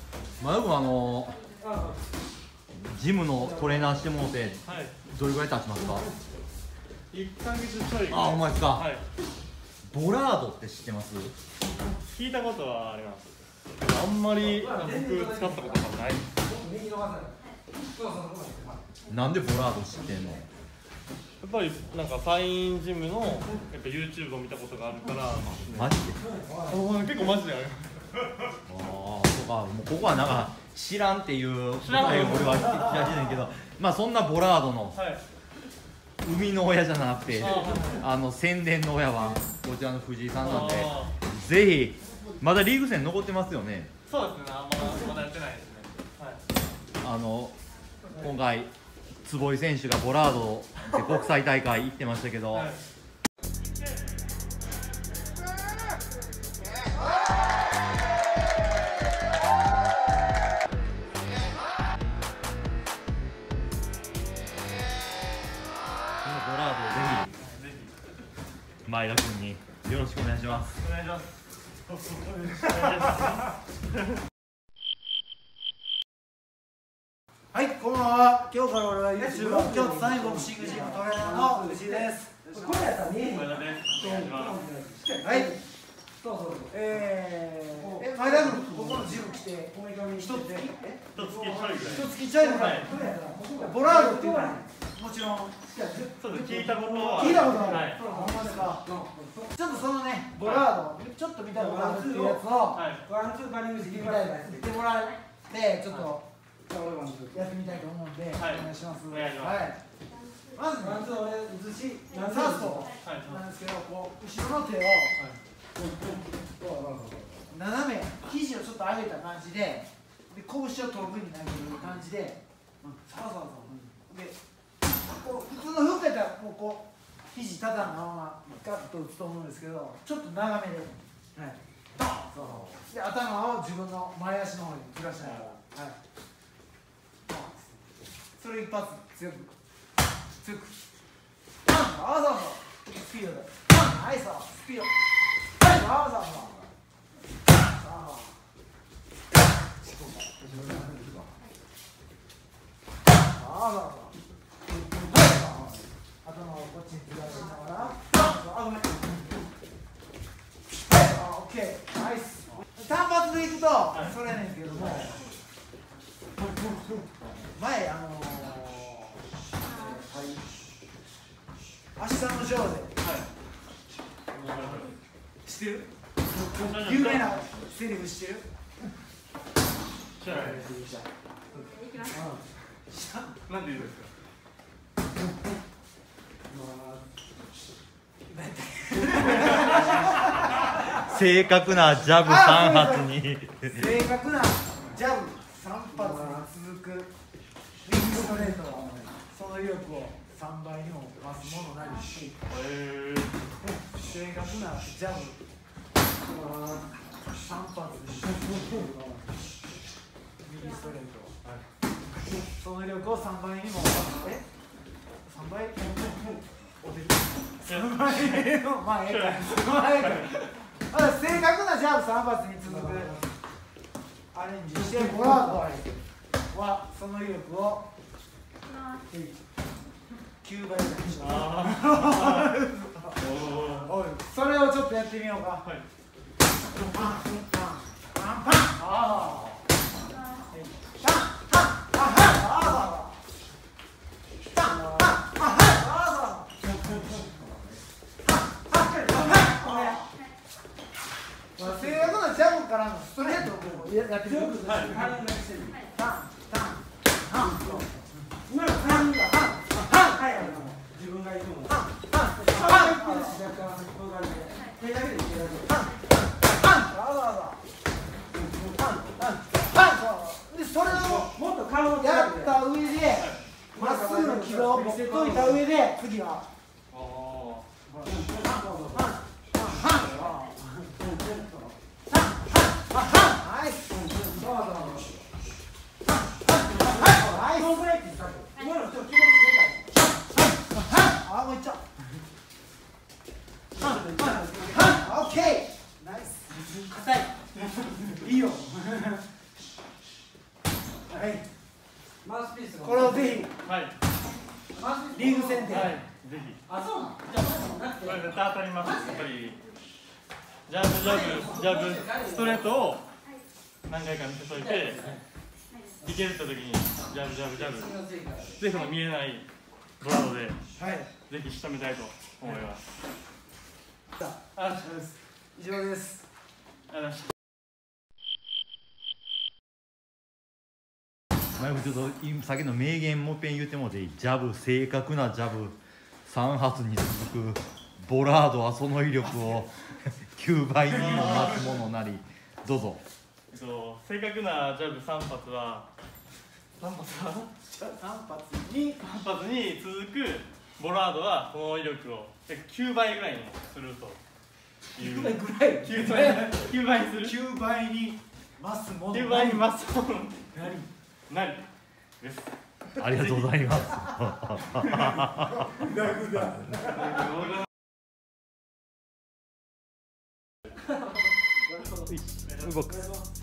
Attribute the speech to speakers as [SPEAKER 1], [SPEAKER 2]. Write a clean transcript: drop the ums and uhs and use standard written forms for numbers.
[SPEAKER 1] まあよくジムのトレーナーしてもらって、どれぐらい経ちますか
[SPEAKER 2] ？1ヶ月ちょい。
[SPEAKER 1] あ、ほんまですか。
[SPEAKER 2] はい。
[SPEAKER 1] ボラードって知ってます？
[SPEAKER 2] 聞いたことはあります。あんまり僕使ったことがない。
[SPEAKER 1] なんでボラード知ってんの？
[SPEAKER 2] やっぱりなんかサインジムのやっぱ YouTube を見たことがあるから。
[SPEAKER 1] マジで？
[SPEAKER 2] 結構マジである。
[SPEAKER 1] ああ、そうか。もうここはなんか知らんっていう答えを俺は聞き出してんけど、まあそんなボラードの生みの親じゃなくて、宣伝の親はこちらの藤井さんなんで、ぜひまだリーグ戦残ってますよね。
[SPEAKER 2] そうですね。まだやってないですね。はい。
[SPEAKER 1] 今回坪井選手がボラードで国際大会行ってましたけど、はい、このボラードをぜひ前田君によろしくお願いします。
[SPEAKER 2] お願いします。
[SPEAKER 3] はい、こんばんは。今日から俺は YouTuber 京都サインボクシングジムトレーナーの藤井です。これやったら見えへん。はい。前田君、ここのジム来て、一月ちょいぐらい。ボラードっていうのはもちろん
[SPEAKER 2] 聞いたことは
[SPEAKER 3] ある。ほんまですか。ちょっとそのね、ボラード、ちょっと見たボラードっていうやつをワンツーバリングして見てもらって、ちょっとやってみたいと思うんで、お願いします。まずね、俺写しサウスポーなんですけど、こう後ろの手を斜め肘をちょっと上げた感じで、拳を遠くに投げる感じで、そうで、こう普通のフックやったらもうこう肘畳んだままガッと打つと思うんですけど、ちょっと長めで、で頭を自分の前足の方にずらしながら、それ一発強くスピードでナイススピード頭をこっちにずらしながら、ごめん、オッケー、ナイス。単発でいくとそれやねんけども、前明日のジョーで、知ってる？有名なセリフ知ってる？
[SPEAKER 2] 知らないです。なんで言うんですか？
[SPEAKER 1] 正確なジャブ3発に
[SPEAKER 3] 正確なジャブ3発に続く右ストレートはその威力を3倍にも増すものなりし、正確なジャブ3発に右ストレート、その威力を3倍にも3倍3倍のまあええか正確なジャブ3発に続くアレンジして、ボラードはその威力を9倍にします。それをちょっとやってみようか。正確なジャブからのストレートをやってみる。自分が行くもん。で、それをもっと顔をやった上で、まっすぐの軌道を見せといた上で、次は。オッケー、ナイス。硬い。いいよ。 リーグ戦で。
[SPEAKER 2] はい、ぜひ。
[SPEAKER 3] あ、そうなの。じゃあなくて
[SPEAKER 2] これ絶対当たります。やっぱりジャブジャブジャブストレートを何回か見せといて、いけるって時にジャブジャブジャブ。でその見えないボードで、
[SPEAKER 3] はい。
[SPEAKER 2] ぜひ仕留めたいと思います。
[SPEAKER 3] ありがとうございます。以上です。
[SPEAKER 2] ありがとうございました。
[SPEAKER 1] 前もちょっと先の名言もっぺん言ってもらっていい？ジャブ、正確なジャブ3発に続くボラードはその威力を9倍にも増すものなり、どうぞ。
[SPEAKER 2] 正確なジャブ3発は3発に続くボラードはその威力を9倍ぐらいにするという。9倍にする。
[SPEAKER 3] 9倍に増すもの。
[SPEAKER 2] 9倍に増すもの。なりです。
[SPEAKER 1] ありがとうございます。動く。